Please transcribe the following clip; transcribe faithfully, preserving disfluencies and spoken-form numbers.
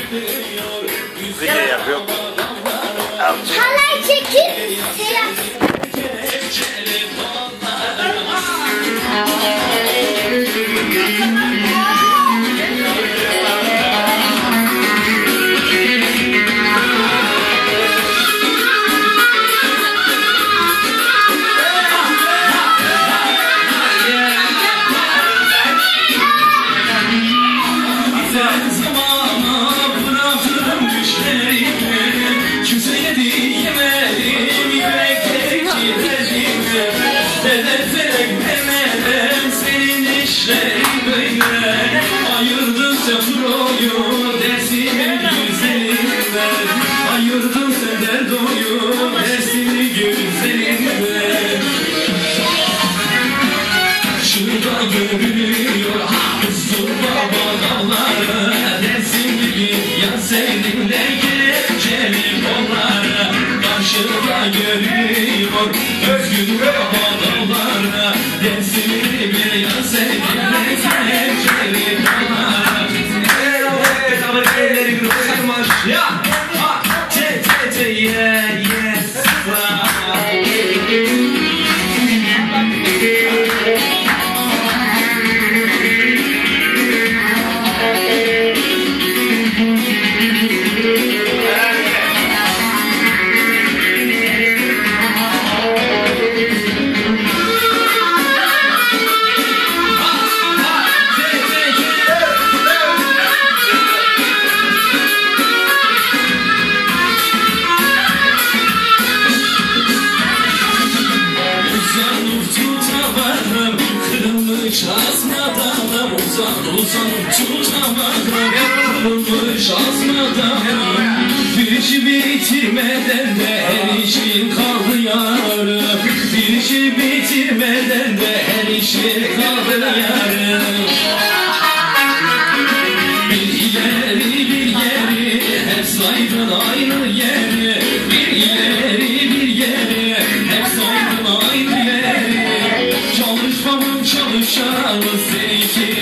Video yapıyor. Halay çekip şey yap. Ayırdın sen derdoyu dersini güzelimden. Şurada görünüyor huzur baba dağları, dersin gibi ya seninle geceli kolları. Karşıda görünüyor özgür baba dağları, dersin gibi ya seninle geceli kolları. Ya yeah, yes, asmadan uzan uzan tutamadım, kırılmış asmadan. Bir işi bitirmeden de her işin kaldı yarım. Bir işi bitirmeden de her işin kaldı yarım. Bir ileri bir geri hep saydın aynı yeri. Bir ileri bir geri hep saydın aynı yeri. Çalışmamın çalışanı seninki